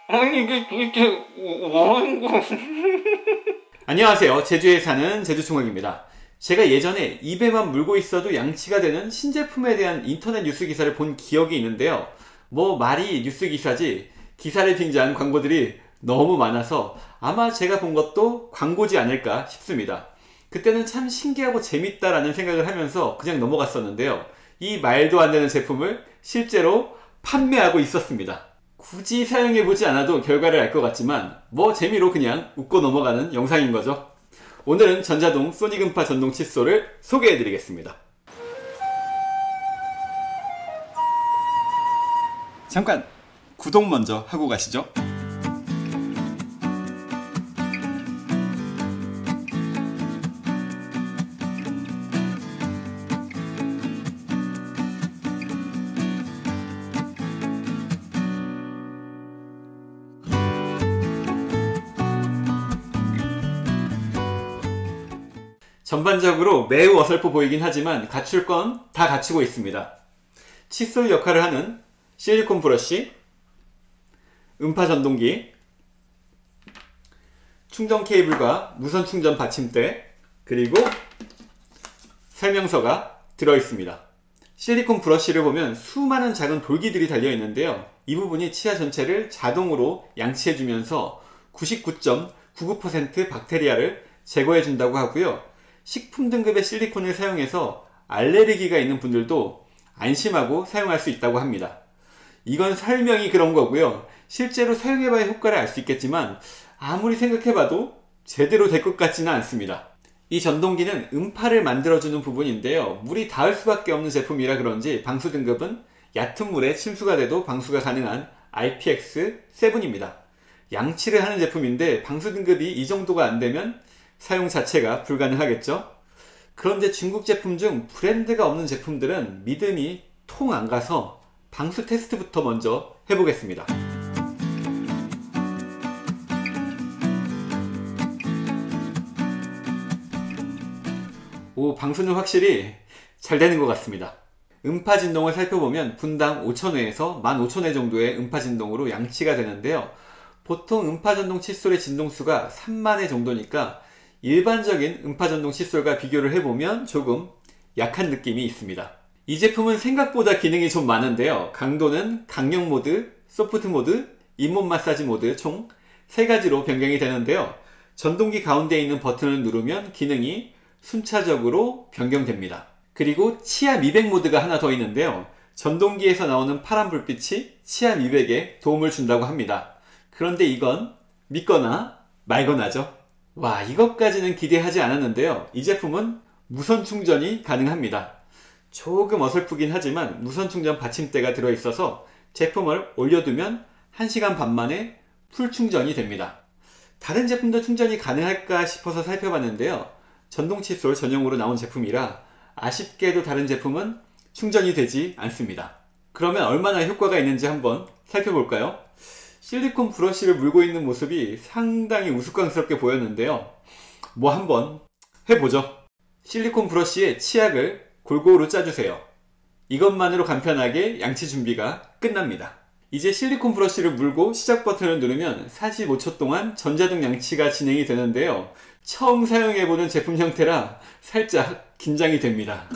아니 이게 도대체 뭐하는 거? 안녕하세요. 제주에 사는 제주총각입니다. 제가 예전에 입에만 물고 있어도 양치가 되는 신제품에 대한 인터넷 뉴스 기사를 본 기억이 있는데요. 뭐 말이 뉴스 기사지 기사를 빙자한 광고들이 너무 많아서 아마 제가 본 것도 광고지 않을까 싶습니다. 그때는 참 신기하고 재밌다라는 생각을 하면서 그냥 넘어갔었는데요. 이 말도 안 되는 제품을 실제로 판매하고 있었습니다. 굳이 사용해보지 않아도 결과를 알 것 같지만 뭐 재미로 그냥 웃고 넘어가는 영상인 거죠. 오늘은 전자동 소닉 음파 전동 칫솔을 소개해드리겠습니다. 잠깐 구독 먼저 하고 가시죠. 전반적으로 매우 어설퍼 보이긴 하지만 갖출 건 다 갖추고 있습니다. 칫솔 역할을 하는 실리콘 브러쉬, 음파 전동기, 충전 케이블과 무선 충전 받침대, 그리고 설명서가 들어있습니다. 실리콘 브러쉬를 보면 수많은 작은 돌기들이 달려있는데요. 이 부분이 치아 전체를 자동으로 양치해주면서 99.99% 박테리아를 제거해준다고 하고요. 식품 등급의 실리콘을 사용해서 알레르기가 있는 분들도 안심하고 사용할 수 있다고 합니다. 이건 설명이 그런 거고요. 실제로 사용해봐야 효과를 알 수 있겠지만 아무리 생각해봐도 제대로 될 것 같지는 않습니다. 이 전동기는 음파를 만들어주는 부분인데요. 물이 닿을 수밖에 없는 제품이라 그런지 방수 등급은 얕은 물에 침수가 돼도 방수가 가능한 IPX7입니다. 양치를 하는 제품인데 방수 등급이 이 정도가 안 되면 사용 자체가 불가능하겠죠? 그런데 중국 제품 중 브랜드가 없는 제품들은 믿음이 통 안 가서 방수 테스트부터 먼저 해보겠습니다. 오, 방수는 확실히 잘 되는 것 같습니다. 음파 진동을 살펴보면 분당 5,000회에서 15,000회 정도의 음파 진동으로 양치가 되는데요. 보통 음파 전동 칫솔의 진동수가 30,000회 정도니까 일반적인 음파 전동 칫솔과 비교를 해보면 조금 약한 느낌이 있습니다. 이 제품은 생각보다 기능이 좀 많은데요. 강도는 강력 모드, 소프트 모드, 잇몸 마사지 모드 총 3가지로 변경이 되는데요. 전동기 가운데에 있는 버튼을 누르면 기능이 순차적으로 변경됩니다. 그리고 치아 미백 모드가 하나 더 있는데요. 전동기에서 나오는 파란 불빛이 치아 미백에 도움을 준다고 합니다. 그런데 이건 믿거나 말거나죠. 와, 이것까지는 기대하지 않았는데요. 이 제품은 무선 충전이 가능합니다. 조금 어설프긴 하지만 무선 충전 받침대가 들어있어서 제품을 올려두면 1시간 반 만에 풀 충전이 됩니다. 다른 제품도 충전이 가능할까 싶어서 살펴봤는데요. 전동 칫솔 전용으로 나온 제품이라 아쉽게도 다른 제품은 충전이 되지 않습니다. 그러면 얼마나 효과가 있는지 한번 살펴볼까요? 실리콘 브러쉬를 물고 있는 모습이 상당히 우스꽝스럽게 보였는데요. 뭐 한번 해보죠. 실리콘 브러쉬에 치약을 골고루 짜주세요. 이것만으로 간편하게 양치 준비가 끝납니다. 이제 실리콘 브러쉬를 물고 시작 버튼을 누르면 45초 동안 전자등 양치가 진행이 되는데요. 처음 사용해보는 제품 형태라 살짝 긴장이 됩니다.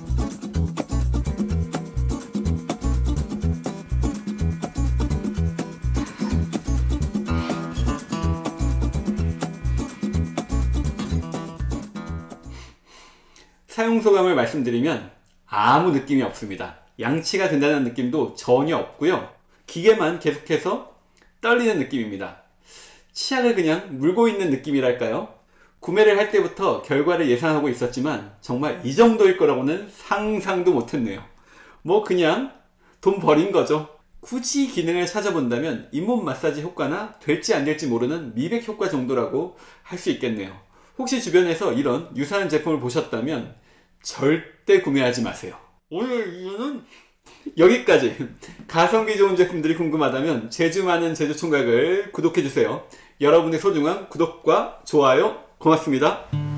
사용소감을 말씀드리면 아무 느낌이 없습니다. 양치가 된다는 느낌도 전혀 없고요. 기계만 계속해서 떨리는 느낌입니다. 치약을 그냥 물고 있는 느낌이랄까요? 구매를 할 때부터 결과를 예상하고 있었지만 정말 이 정도일 거라고는 상상도 못했네요. 뭐 그냥 돈 버린 거죠. 굳이 기능을 찾아본다면 잇몸 마사지 효과나 될지 안 될지 모르는 미백 효과 정도라고 할 수 있겠네요. 혹시 주변에서 이런 유사한 제품을 보셨다면 절대 구매하지 마세요. 오늘 이유는 여기까지. 가성비 좋은 제품들이 궁금하다면 제주 많은 제주총각을 구독해주세요. 여러분의 소중한 구독과 좋아요 고맙습니다.